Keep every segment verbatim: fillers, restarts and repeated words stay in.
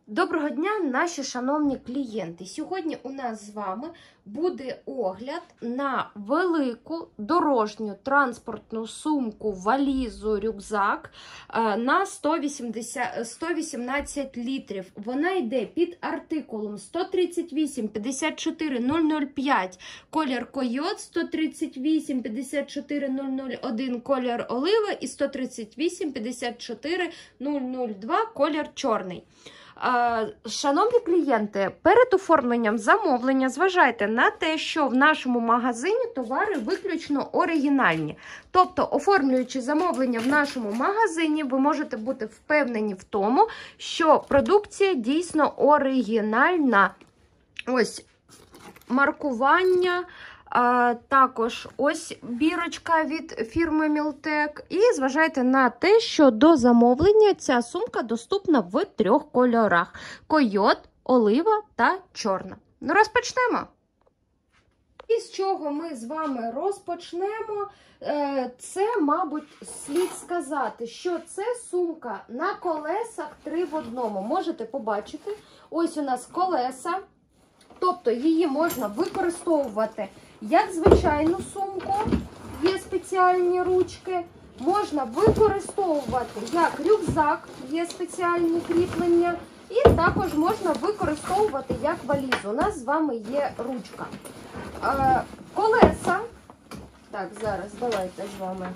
Доброго дня, наші шановні клієнти! Сьогодні у нас з вами буде огляд на велику дорожню транспортну сумку, валізу, рюкзак на сто вісімнадцять літрів. Вона йде під артикулом сто тридцять вісім п'ятдесят чотири нуль нуль п'ять, колір койот, сто тридцять вісім п'ятдесят чотири нуль нуль один, колір олива і сто тридцять вісім п'ятдесят чотири нуль нуль два, колір чорний. Шановні клієнти, перед оформленням замовлення зважайте на те, що в нашому магазині товари виключно оригінальні. Тобто, оформлюючи замовлення в нашому магазині, ви можете бути впевнені в тому, що продукція дійсно оригінальна. Ось маркування. А, також ось бірочка від фірми Мілтек. І зважайте на те, що до замовлення ця сумка доступна в трьох кольорах: койот, олива та чорна. Ну, розпочнемо. І з чого ми з вами розпочнемо? Це, мабуть, слід сказати, що це сумка на колесах три в одному. Можете побачити, ось у нас колеса. Тобто її можна використовувати як звичайну сумку, є спеціальні ручки, можна використовувати як рюкзак, є спеціальні кріплення, і також можна використовувати як валізу. У нас з вами є ручка. Е, колеса, так, зараз давайте з вами.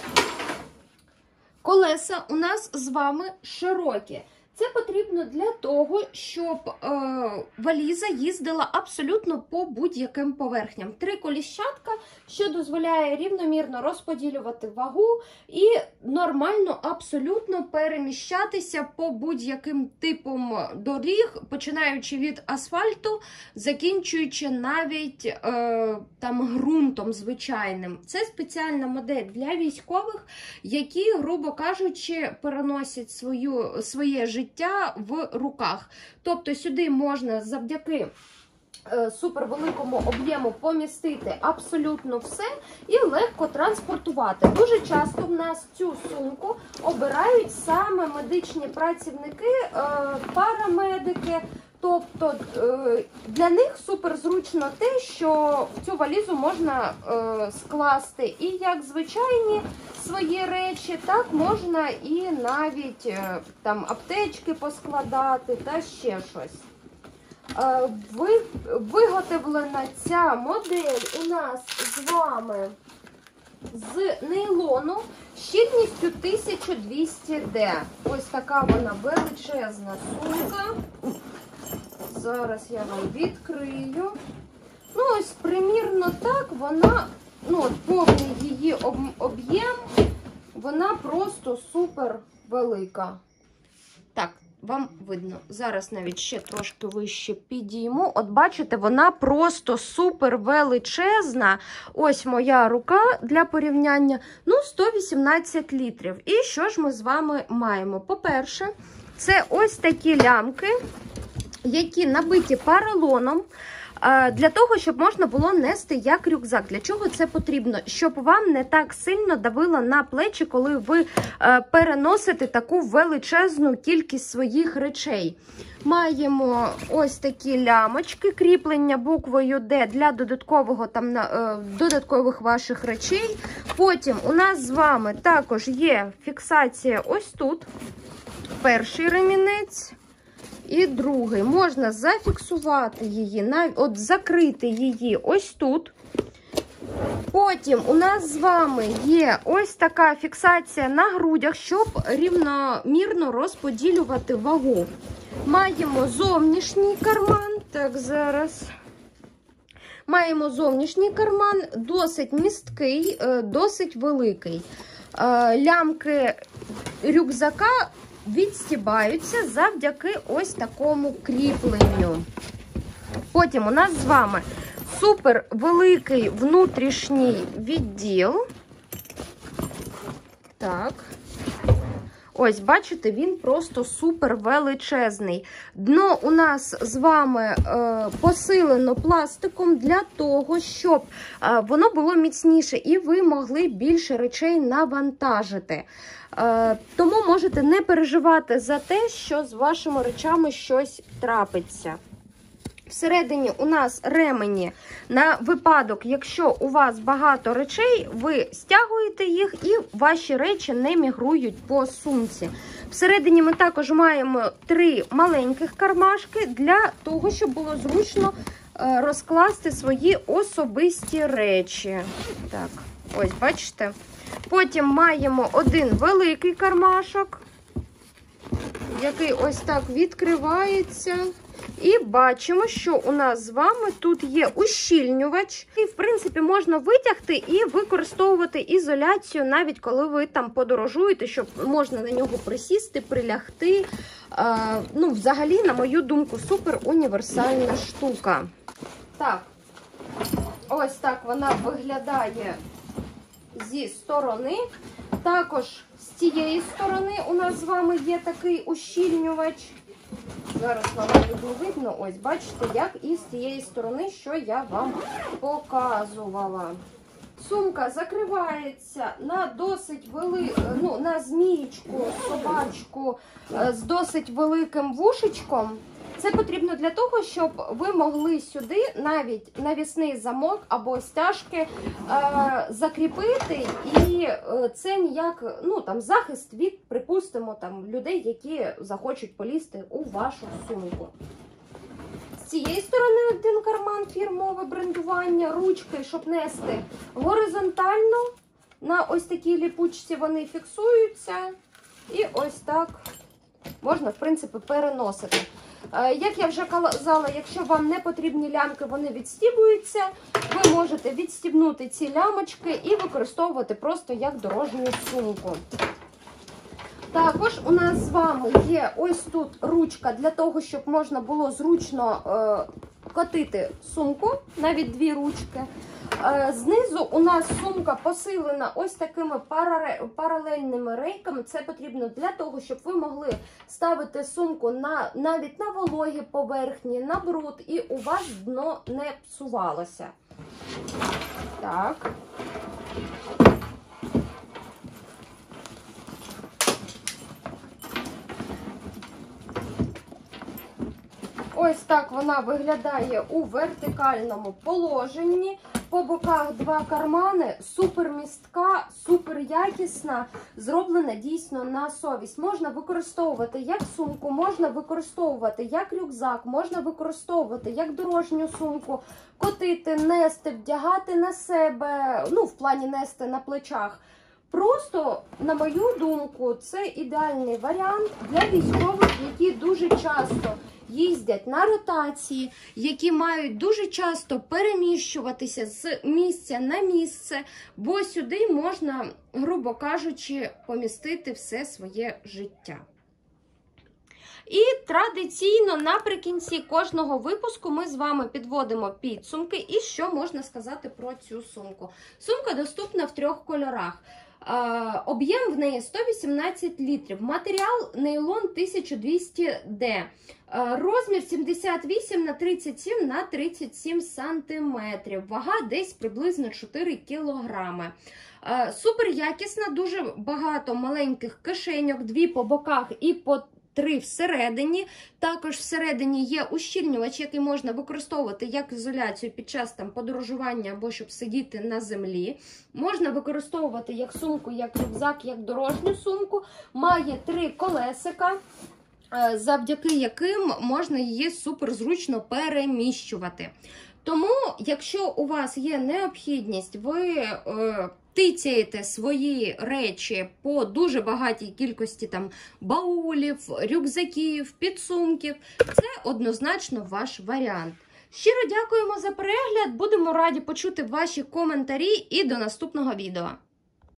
Колеса у нас з вами широкі. Це потрібно для того, щоб е, валіза їздила абсолютно по будь-яким поверхням. Три коліщатка, що дозволяє рівномірно розподілювати вагу і нормально абсолютно переміщатися по будь-яким типам доріг, починаючи від асфальту, закінчуючи навіть е, там ґрунтом звичайним. Це спеціальна модель для військових, які, грубо кажучи, переносять свою, своє життя в руках. Тобто сюди можна завдяки е, супервеликому об'єму помістити абсолютно все і легко транспортувати. Дуже часто в нас цю сумку обирають саме медичні працівники, е, парамедики. Тобто для них супер зручно те, що в цю валізу можна е, скласти і як звичайні свої речі, так можна і навіть е, там аптечки поскладати та ще щось. Е, ви, виготовлена ця модель у нас з вами з нейлону щільністю тисяча двісті ді. Ось така вона величезна сумка. Зараз я вам відкрию. Ну, ось, примірно так, вона, ну, повний її об'єм, вона просто супер велика. Так, вам видно. Зараз навіть ще трошки вище підійму. От бачите, вона просто супер величезна. Ось моя рука для порівняння. Ну, сто вісімнадцять літрів. І що ж ми з вами маємо? По-перше, це ось такі лямки, які набиті поролоном, для того, щоб можна було нести як рюкзак. Для чого це потрібно? Щоб вам не так сильно давило на плечі, коли ви переносите таку величезну кількість своїх речей. Маємо ось такі лямочки, кріплення буквою Д для додаткового, там, додаткових ваших речей. Потім у нас з вами також є фіксація ось тут. Перший ремінець. І другий. Можна зафіксувати її, от закрити її ось тут. Потім у нас з вами є ось така фіксація на грудях, щоб рівномірно розподілювати вагу. Маємо зовнішній карман. Так, зараз. Маємо зовнішній карман, досить місткий, досить великий. Лямки рюкзака відстібаються завдяки ось такому кріпленню. Потім у нас з вами супер великий внутрішній відділ. Так. Ось, бачите, він просто супер величезний. Дно у нас з вами е, посилено пластиком для того, щоб е, воно було міцніше і ви могли більше речей навантажити. Е, тому можете не переживати за те, що з вашими речами щось трапиться. Всередині у нас ремені на випадок, якщо у вас багато речей, ви стягуєте їх і ваші речі не мігрують по сумці. Всередині ми також маємо три маленьких кармашки для того, щоб було зручно розкласти свої особисті речі. Так, ось, бачите. Потім маємо один великий кармашок, який ось так відкривається. І бачимо, що у нас з вами тут є ущільнювач. І, в принципі, можна витягти і використовувати ізоляцію, навіть коли ви там подорожуєте, щоб можна на нього присісти, прилягти. Е, ну, взагалі, на мою думку, супер універсальна штука. Так, ось так вона виглядає зі сторони. Також з цієї сторони у нас з вами є такий ущільнювач. Зараз вам не видно, ось, бачите, як і з цієї сторони, що я вам показувала. Сумка закривається на досить вели... ну, на змієчку, собачку з досить великим вушечком. Це потрібно для того, щоб ви могли сюди навіть навісний замок або стяжки е, закріпити, і е, це ніяк, ну, там, захист від, припустимо, там, людей, які захочуть полізти у вашу сумку. З цієї сторони один карман, фірмове брендування, ручки, щоб нести горизонтально. На ось такій ліпучці вони фіксуються, і ось так можна, в принципі, переносити. Як я вже казала, якщо вам не потрібні лямки, вони відстібуються, ви можете відстібнути ці лямочки і використовувати просто як дорожню сумку. Також у нас з вами є ось тут ручка для того, щоб можна було зручно е, котити сумку, навіть дві ручки. Е, знизу у нас сумка посилена ось такими паралельними рейками. Це потрібно для того, щоб ви могли ставити сумку на, навіть на вологі поверхні, на бруд, і у вас дно не псувалося. Так. Ось так вона виглядає у вертикальному положенні. По боках два кармани, супер містка, супер якісна, зроблена дійсно на совість. Можна використовувати як сумку, можна використовувати як рюкзак, можна використовувати як дорожню сумку, котити, нести, вдягати на себе, ну, в плані нести на плечах. Просто, на мою думку, це ідеальний варіант для військових, які дуже часто їздять на ротації, які мають дуже часто переміщуватися з місця на місце, бо сюди можна, грубо кажучи, помістити все своє життя. І традиційно наприкінці кожного випуску ми з вами підводимо підсумки і що можна сказати про цю сумку. Сумка доступна в трьох кольорах. Об'єм в неї сто вісімнадцять літрів, матеріал нейлон тисяча двісті де, розмір сімдесят вісім на тридцять сім на тридцять сім сантиметрів, вага десь приблизно чотири кілограми. Супер якісна, дуже багато маленьких кишеньок, дві по боках і по три всередині. Також всередині є ущільнювач, який можна використовувати як ізоляцію під час там подорожування або щоб сидіти на землі. Можна використовувати як сумку, як рюкзак, як дорожню сумку. Має три колесика, завдяки яким можна її суперзручно переміщувати. Тому, якщо у вас є необхідність, ви е, тицяєте свої речі по дуже багатій кількості там баулів, рюкзаків, підсумків, це однозначно ваш варіант. Щиро дякуємо за перегляд, будемо раді почути ваші коментарі і до наступного відео.